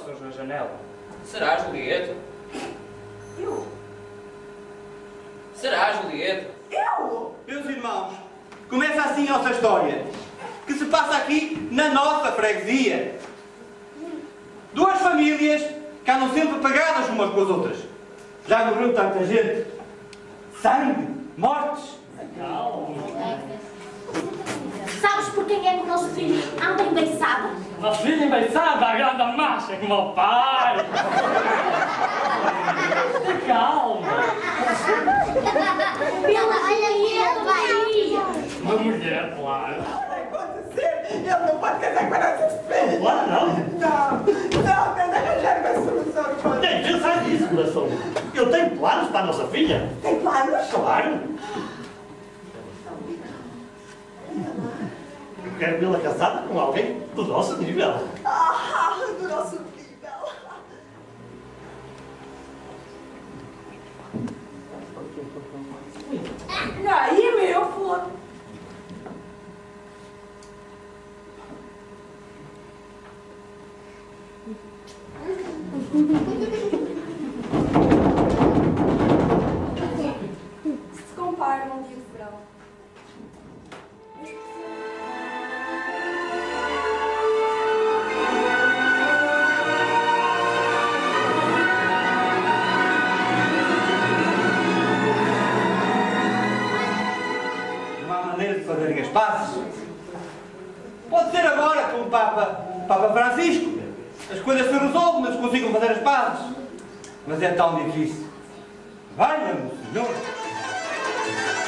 pessoas na janela. Será a Julieta? Eu? Será a Julieta? Eu? Meus irmãos, começa assim a nossa história, que se passa aqui na nossa freguesia. Duas famílias que andam sempre pegadas umas com as outras. Já morreu tanta gente. Sangue, mortes. Sabes por quem é que o nosso filho anda embeiçado? Nosso filho embeiçado, a grande marcha como o pai. Calma. Pela Julieta Bahia. Uma mulher, claro. Vai acontecer. Ele não pode casar com a nossa filha. Claro, não. Não, tem de arranjar uma solução. Tem que pensar nisso, coração. Eu tenho planos para a nossa filha. Tem planos? Claro. Eu quero vê-la casada com alguém do nosso nível. Ah, do nosso nível. E aí, meu foda. Se compara num dia de verão. Não há maneira de fazerem as pazes. Pode ser agora com o Papa Francisco. As coisas se resolvem, mas consigam fazer as pazes. Mas é tão difícil. Valha-me, Senhor!